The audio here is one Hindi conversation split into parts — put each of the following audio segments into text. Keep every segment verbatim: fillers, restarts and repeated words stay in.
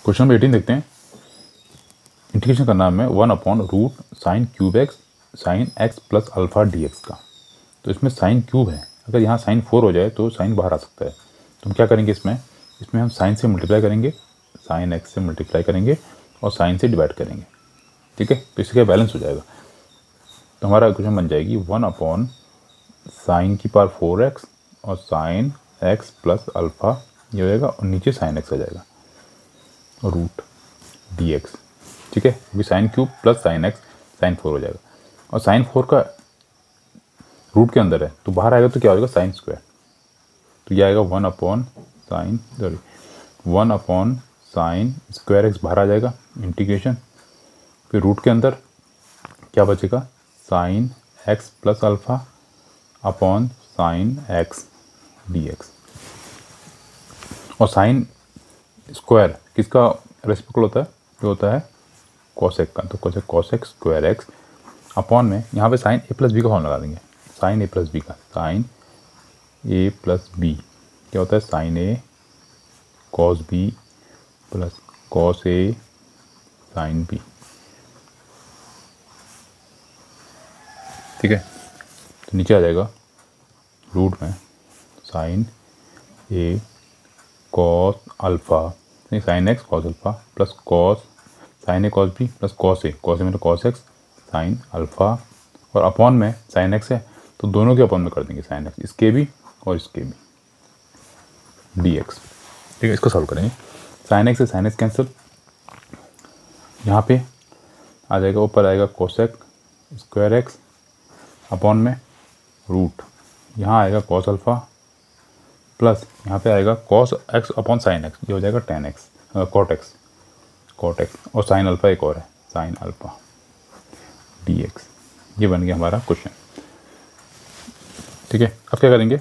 क्वेश्चन नंबर एटीन देखते हैं। इंटीग्रेशन करना है हमें one upon root sine cube x sine x plus alpha d x का। तो इसमें साइन क्यूब है, अगर यहाँ साइन फोर हो जाए तो साइन बाहर आ सकता है। तो हम क्या करेंगे, इसमें इसमें हम साइन से मल्टीप्लाई करेंगे, साइन एक्स से मल्टीप्लाई करेंगे और साइन से डिवाइड करेंगे। ठीक है, तो इससे क्या बैलेंस हो जाएगा। तो हमारा इक्वेशन बन जाएगी वन अपॉन साइन की पावर फोर एक्स और साइन एक्स प्लस अल्फ़ा ये हो जाएगा और नीचे साइन एक्स आ जाएगा और रूट डी एक्स। ठीक है, क्योंकि sine cube plus sine x sine four हो जाएगा और साइन फोर का रूट के अंदर है तो बाहर आएगा तो क्या हो जाएगा साइन स्क्वायर। तो ये आएगा one upon sine sorry one upon sine square x बाहर आ जाएगा इंटीग्रेशन, फिर रूट के अंदर क्या बचेगा sine x plus alpha upon sine x d x. और साइन स्क्वायर किसका रेसिप्रोकल होता है, जो होता है कोसेक का। तो cosec cosec square x upon में यहाँ पे साइन ए प्लस बी का फॉर्म लगा देंगे, साइन ए प्लस बी का। साइन ए प्लस बी क्या होता है sine a cos b plus cos a sine b. ठीक है, तो नीचे आ जाएगा रूट में साइन ए कॉस अल्फ़ा नहीं sine x cos alpha plus cos sine a cos b plus cos a cos a मतलब कॉस एक्स साइन अल्फ़ा और अपॉन में साइन एक्स है तो दोनों के अपॉन में कर देंगे साइन एक्स, इसके भी और इसके भी डी एक्स। ठीक है, इसको सॉल्व करेंगे। साइन एक्स से साइन एक्स कैंसिल, यहाँ पे आ जाएगा ऊपर आएगा कोसेक स्क्वायर एक्स अपॉन में रूट यहाँ आएगा कॉस अल्फ़ा प्लस यहाँ पे आएगा cos x upon sine x, ये हो जाएगा tan x cot x cot x और साइन अल्फ़ा एक और है साइन अल्फ़ा डी एक्स। ये बन गया हमारा क्वेश्चन। ठीक है, अब क्या करेंगे,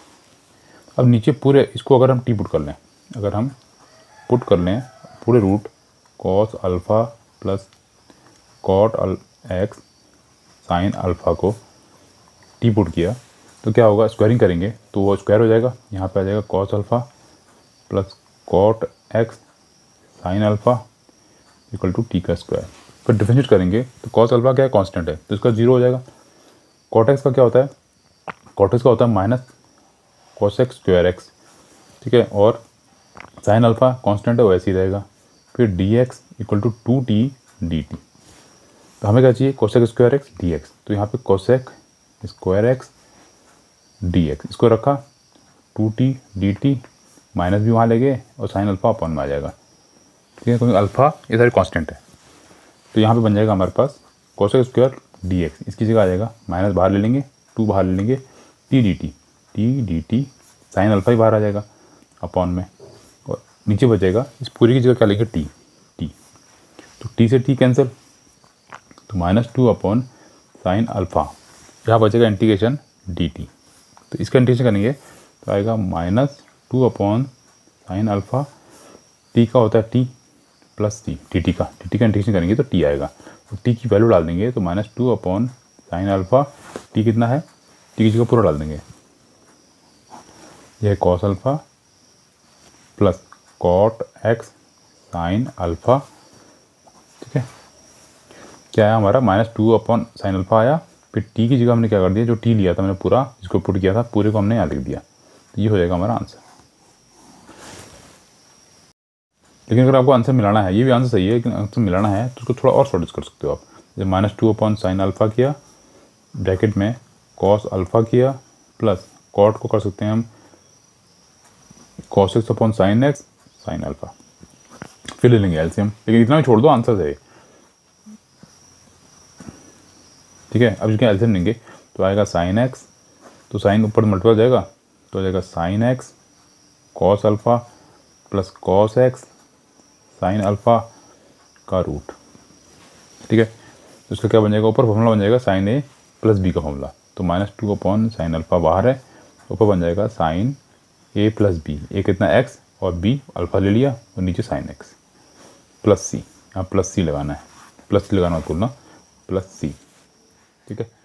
अब नीचे पूरे इसको अगर हम टी पुट कर लें, अगर हम पुट कर लें पूरे root cos alpha plus cot x sine alpha को टी पुट किया तो क्या होगा, स्क्वायरिंग करेंगे तो वो स्क्वायर हो जाएगा। यहाँ पे आ जाएगा cos alpha plus cot x sine alpha equal to t का स्क्वायर। फिर डिफरेंशिएट करेंगे तो कॉस अल्फ़ा क्या है कांस्टेंट है तो इसका जीरो हो जाएगा। कॉट एक्स का क्या होता है, कॉट एक्स का होता है minus cos x square x. ठीक है, और साइन अल्फ़ा कांस्टेंट है वो ऐसे ही रहेगा। फिर d x equal to two t d t. तो हमें क्या चाहिए cosec square x d x, तो यहाँ पे cosec square x d x इसको रखा two t d t minus भी वहाँ ले गए और साइन अल्फ़ा अपॉन में आ जाएगा। ठीक है, क्योंकि अल्फ़ा ये सारी कांस्टेंट है तो यहाँ पे बन जाएगा हमारे पास कोसेक स्क्वायर डी एक्स, इसकी जगह आ जाएगा माइनस बाहर ले लेंगे टू बाहर ले लेंगे t d t t d t sine alpha ही बाहर आ जाएगा अपॉन में और नीचे बचेगा इस पूरी की जगह क्या लेंगे टी टी तो टी से टी कैंसिल तो minus two upon sine alpha यहाँ बचेगा इंटीग्रेशन डी टी। तो इसका इंटीग्रेशन करेंगे तो आएगा minus two upon sine alpha t का होता है t plus t t t का टी टी का इंटीग्रेशन करेंगे तो टी आएगा तो टी की वैल्यू डाल देंगे तो minus two upon sine alpha t कितना है टी की जगह पूरा डाल देंगे, यह cos alpha plus cot x sine alpha. ठीक है, क्या आया हमारा minus two upon sine alpha आया, फिर टी की जगह हमने क्या कर दिया जो टी लिया था मैंने पूरा जिसको पुट किया था पूरे को हमने यहाँ लिख दिया। तो ये हो जाएगा हमारा आंसर। लेकिन अगर आपको आंसर मिलाना है, ये भी आंसर सही है लेकिन आंसर मिलाना है तो उसको थोड़ा और शॉर्टेज कर सकते हो आप। जब minus two upon sine alpha किया ब्रैकेट में कॉस अल्फ़ा किया प्लस कॉट को कर सकते हैं हम cos x upon sine x sine alpha, फिर ले लेंगे एलसीएम। लेकिन इतना भी छोड़ दो आंसर है। ठीक है, अब इसके एलसीएम लेंगे तो आएगा साइन एक्स तो साइन ऊपर मल्टीप्लाई हो जाएगा तो आ जाएगा sine x cos alpha plus cos x sine alpha का रूट। ठीक है, तो इसका क्या बन जाएगा ऊपर फॉर्मूला बन जाएगा साइन ए प्लस बी का फॉर्मूला तो minus two upon sine alpha बाहर है ऊपर बन जाएगा sine a plus b, a कितना एक्स और बी अल्फ़ा ले लिया और नीचे साइन एक्स प्लस सी, यहाँ प्लस सी लगाना है, प्लस सी लगाना मत भूलना प्लस सी। ठीक है।